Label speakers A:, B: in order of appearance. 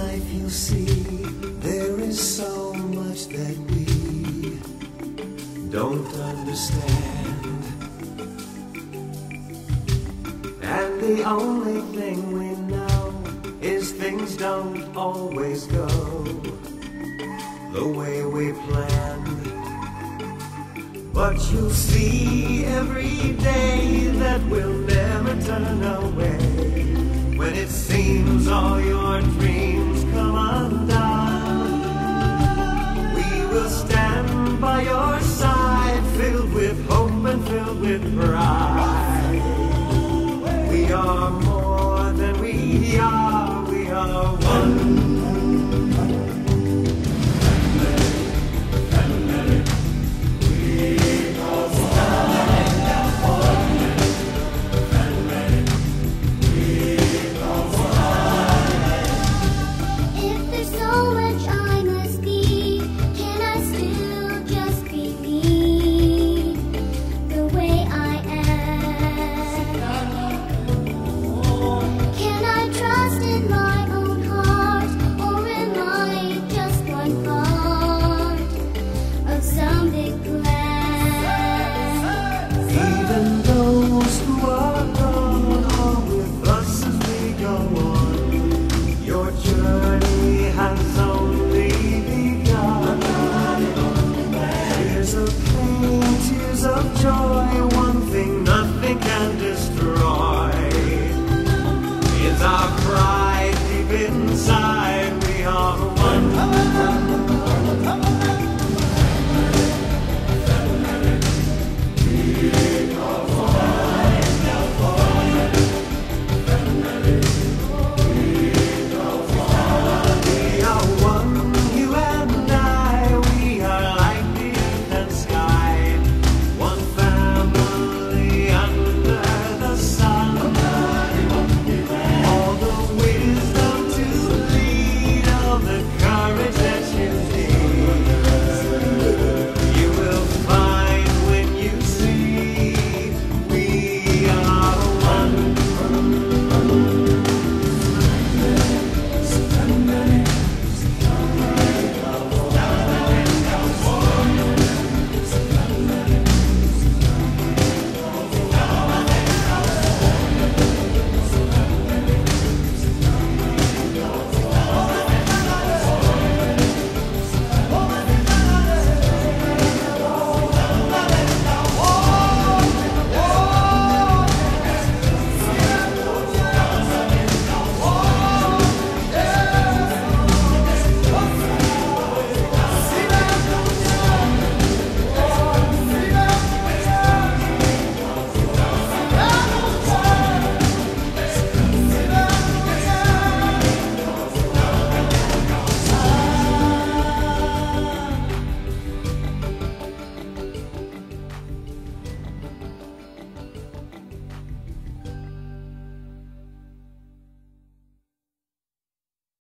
A: life you see, there is so much that we don't understand. And the only thing we know is things don't always go the way we planned. But you'll see every day that we'll never turn away. When it seems all your dreams come undone, we will stand by your side, filled with hope and filled with pride.